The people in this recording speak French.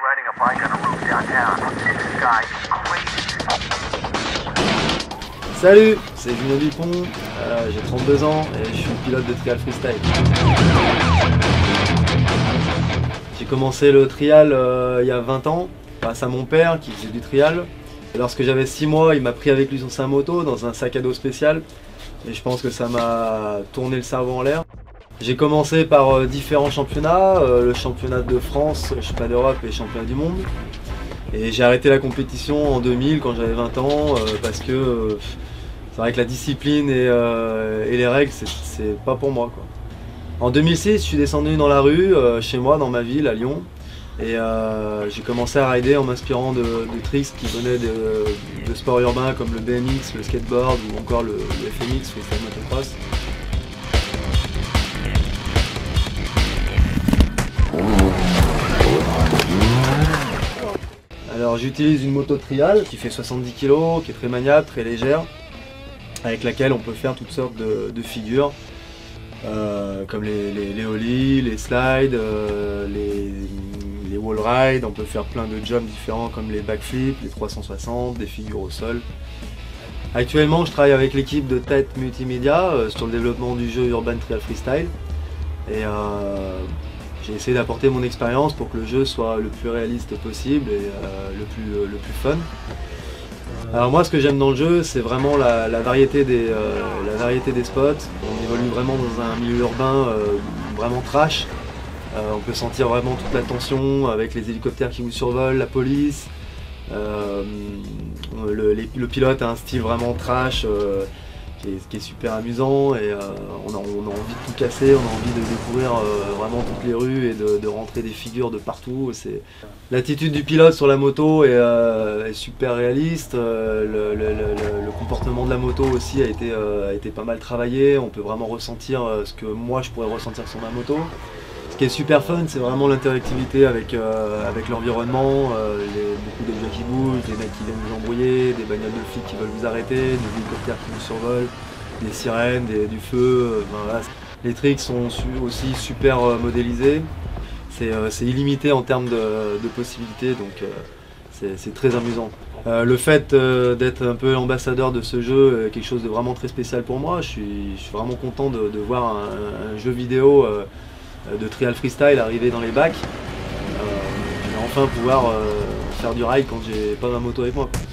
riding a bike on a roof downtown. This guy is crazy. Salut, c'est Julien Dupont, j'ai 32 ans et je suis pilote de trial freestyle. J'ai commencé le trial il y a 20 ans grâce à mon père qui faisait du trial. Lorsque j'avais 6 mois, il m'a pris avec lui sur sa moto dans un sac à dos spécial et je pense que ça m'a tourné le cerveau en l'air. J'ai commencé par différents championnats, le championnat de France, le championnat d'Europe et le championnat du monde. Et j'ai arrêté la compétition en 2000 quand j'avais 20 ans parce que c'est vrai que la discipline et les règles, c'est pas pour moi, quoi. En 2006, je suis descendu dans la rue, chez moi, dans ma ville, à Lyon. Et j'ai commencé à rider en m'inspirant de tricks qui venaient de sports urbains comme le BMX, le skateboard ou encore le FMX, freestyle motocross. Alors j'utilise une moto trial qui fait 70 kg, qui est très maniable, très légère, avec laquelle on peut faire toutes sortes de figures, comme les ollies, les slides, les wall rides. On peut faire plein de jumps différents comme les backflips, les 360, des figures au sol. Actuellement je travaille avec l'équipe de Tête Multimédia sur le développement du jeu Urban Trial Freestyle. Et j'ai essayé d'apporter mon expérience pour que le jeu soit le plus réaliste possible et le plus fun. Alors moi, ce que j'aime dans le jeu, c'est vraiment la variété des spots. On évolue vraiment dans un milieu urbain vraiment trash. On peut sentir vraiment toute la tension avec les hélicoptères qui vous survolent, la police. Le pilote a un style vraiment trash qui est super amusant et on a envie de tout casser, on a envie de découvrir vraiment toutes les rues et de rentrer des figures de partout. L'attitude du pilote sur la moto est super réaliste, le comportement de la moto aussi a été pas mal travaillé, on peut vraiment ressentir ce que moi je pourrais ressentir sur ma moto. Ce qui est super fun, c'est vraiment l'interactivité avec l'environnement, beaucoup d'objets qui bougent, des mecs qui viennent vous embrouiller, des bagnoles de flics qui veulent vous arrêter, des hélicoptères qui vous survolent, des sirènes, du feu. Voilà. Les tricks sont aussi super modélisés, c'est illimité en termes de possibilités, donc c'est très amusant. Le fait d'être un peu ambassadeur de ce jeu est quelque chose de vraiment très spécial pour moi. Je suis vraiment content de voir un jeu vidéo de trial freestyle arriver dans les bacs. Je vais enfin pouvoir faire du ride quand j'ai pas ma moto avec moi, quoi.